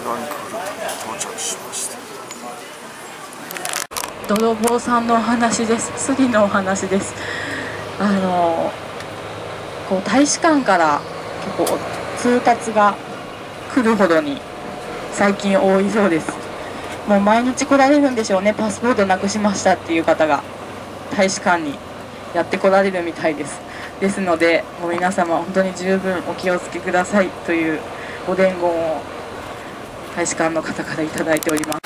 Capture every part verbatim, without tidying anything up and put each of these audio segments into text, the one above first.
ランクフルトに到着しました。 泥棒さんのお話です。スリのお話です。あのこう大使館から結構通達が来るほどに最近多いそうです。もう毎日来られるんでしょうね。パスポートなくしましたっていう方が大使館にやって来られるみたいです。ですのでもう皆様本当に十分お気をつけくださいというご伝言を大使館の方からいただいております。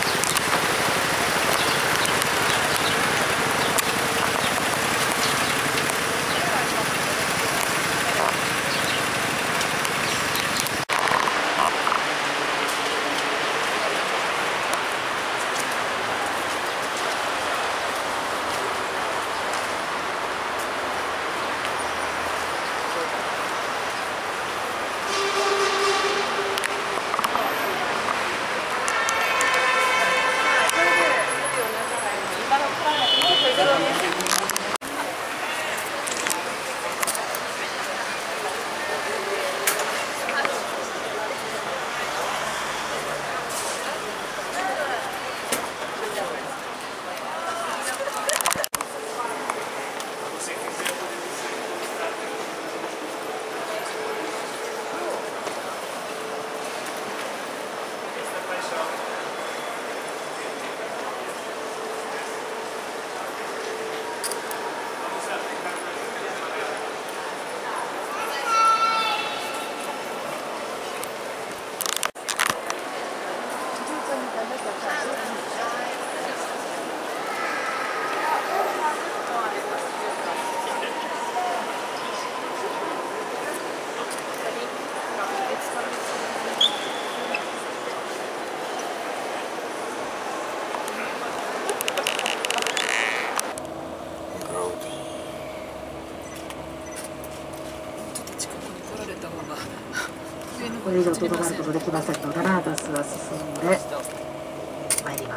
これ以上とどまることできませんので、バスは進んでまいります。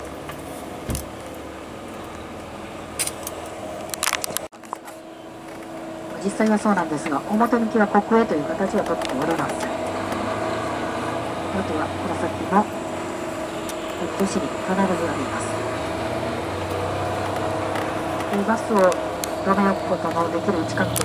実際はそうなんですが、表向きは国営という形をとっております。あとはこの先の北都市に必ずあります。バスを止め置くことのできる位置関係。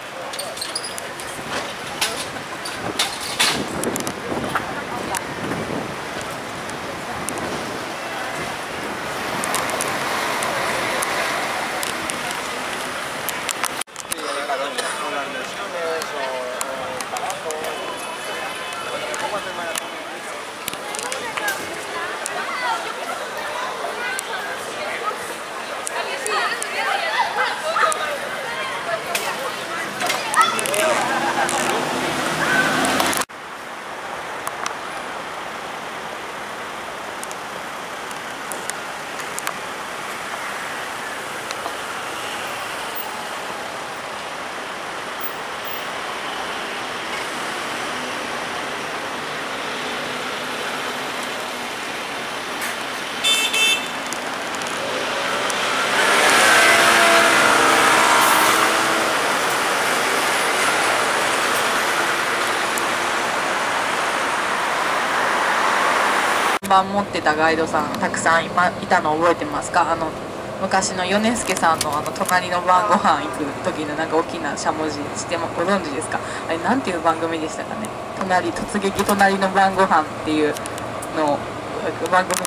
看板持ってたガイドさんたくさんいたの覚えてますか？あの昔の米助さんのあの隣の晩ご飯行く時のなんか大きなしゃもじしてもご存知ですか？あれなんていう番組でしたかね。隣突撃隣の晩ご飯っていうのを番組。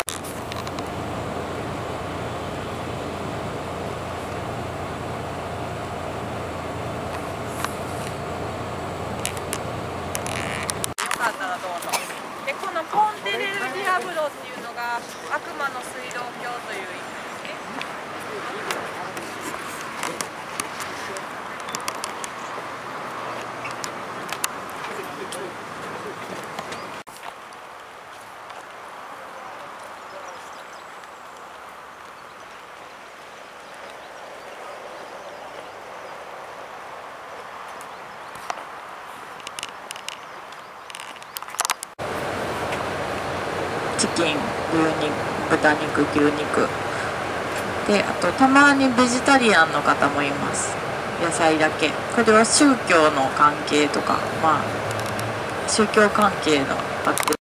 でこのポンテレルディアブロっていうのが悪魔の水道橋という意味ですね。 チキン、牛肉、豚肉、牛肉で、あとたまにベジタリアンの方もいます。野菜だけ。これは宗教の関係とか、まあ宗教関係のパッケージ。